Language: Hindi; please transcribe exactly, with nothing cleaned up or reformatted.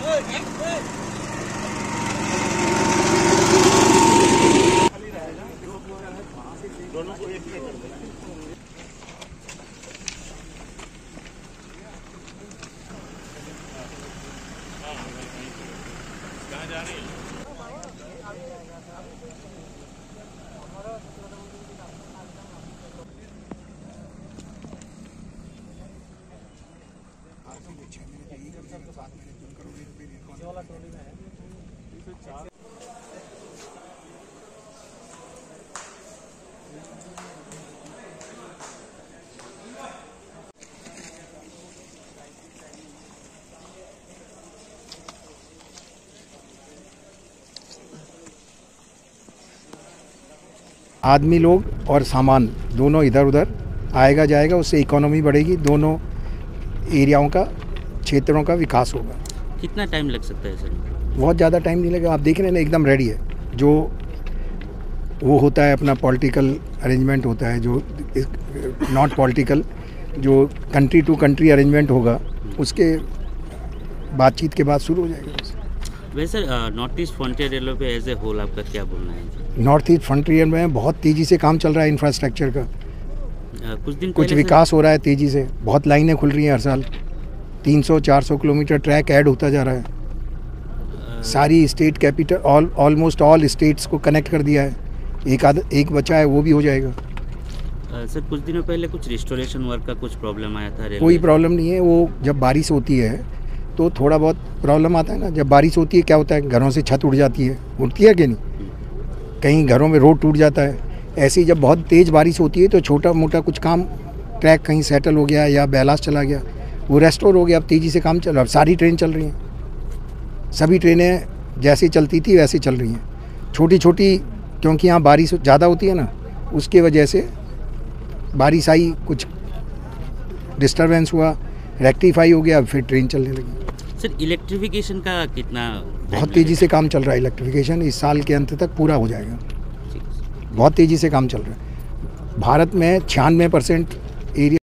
दोनों को एक कर देना। कहाँ जा रही है? आदमी लोग और सामान दोनों इधर उधर आएगा जाएगा, उससे इकोनॉमी बढ़ेगी, दोनों एरियाओं का क्षेत्रों का विकास होगा। कितना टाइम लग सकता है सर? बहुत ज़्यादा टाइम नहीं लगेगा। आप देख रहे हैं ना, एकदम रेडी है। जो वो होता है अपना पॉलिटिकल अरेंजमेंट होता है, जो नॉट पॉलिटिकल, जो कंट्री टू कंट्री अरेंजमेंट होगा, उसके बातचीत के बाद शुरू हो जाएगा। वैसे नॉर्थ ईस्ट फ्रंटियर रेलवे पे एज ए होल आपका क्या बोलना है? नॉर्थ ईस्ट फ्रंटियर में बहुत तेज़ी से काम चल रहा है इंफ्रास्ट्रक्चर का। आ, कुछ दिन कुछ विकास हो रहा है तेज़ी से, बहुत लाइनें खुल रही हैं हर साल। तीन सौ चार सौ किलोमीटर ट्रैक ऐड होता जा रहा है। आ, सारी state capital all almost all states को कनेक्ट कर दिया है। एक आध एक बचा है, वो भी हो जाएगा। आ, सर कुछ दिनों पहले कुछ रिस्टोरेशन वर्क का कुछ प्रॉब्लम आया था? कोई प्रॉब्लम नहीं है। वो जब बारिश होती है तो थोड़ा बहुत प्रॉब्लम आता है ना। जब बारिश होती है क्या होता है, घरों से छत उड़ जाती है, उठती है कि नहीं, कहीं घरों में रोड टूट जाता है। ऐसे ही जब बहुत तेज़ बारिश होती है तो छोटा मोटा कुछ काम, ट्रैक कहीं सेटल हो गया या बैलास चला गया, वो रेस्टोर हो गया। अब तेज़ी से काम चल रहा है। अब सारी ट्रेन चल रही हैं, सभी ट्रेनें जैसी चलती थी वैसे चल रही हैं। छोटी छोटी, क्योंकि यहाँ बारिश ज़्यादा होती है ना, उसके वजह से बारिश आई, कुछ डिस्टर्बेंस हुआ, रेक्टिफाई हो गया, फिर ट्रेन चलने लगी। सर इलेक्ट्रिफिकेशन का कितना? बहुत तेज़ी से काम चल रहा है। इलेक्ट्रिफिकेशन इस साल के अंत तक पूरा हो जाएगा। बहुत तेज़ी से काम चल रहा है। भारत में छियानवे परसेंट एरिया